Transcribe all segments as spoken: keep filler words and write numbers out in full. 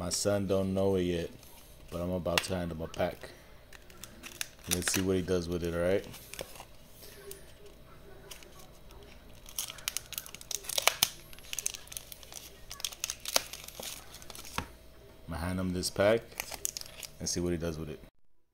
My son don't know it yet, but I'm about to hand him a pack. Let's see what he does with it, alright? I'm gonna hand him this pack and see what he does with it.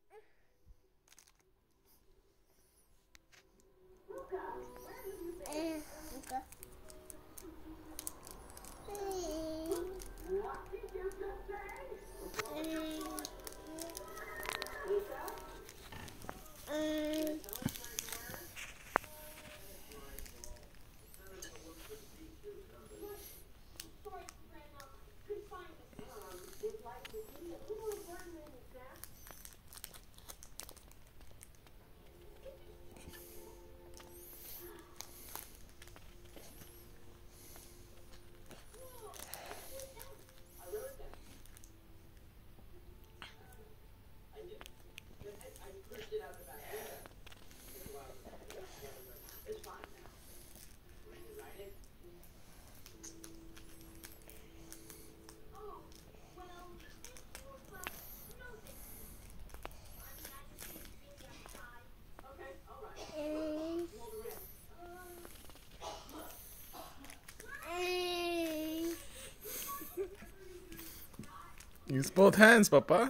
Use both hands, Papa.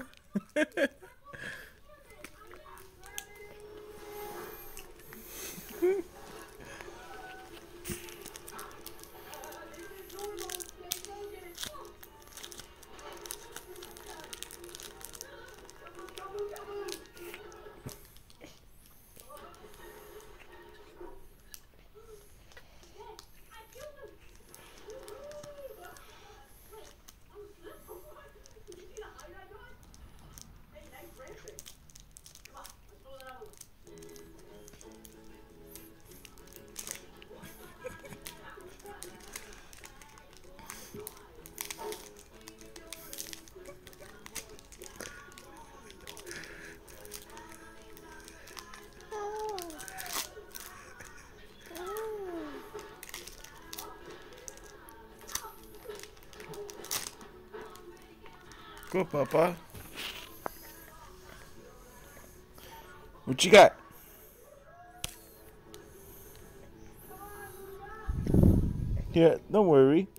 Go, Papa. What you got? Here, don't worry.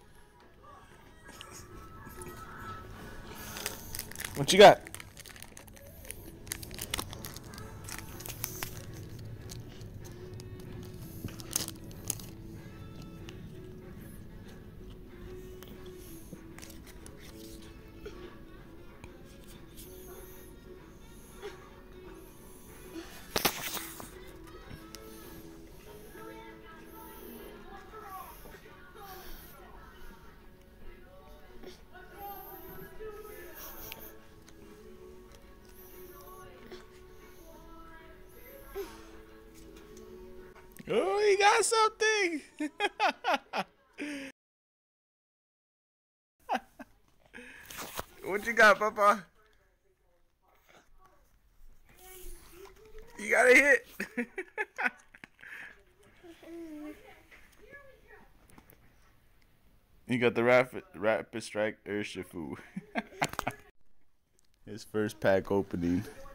What you got? Oh, he got something. What you got, Papa? You got a hit. You got the Rapid, Rapid Strike Urshifu. His first pack opening.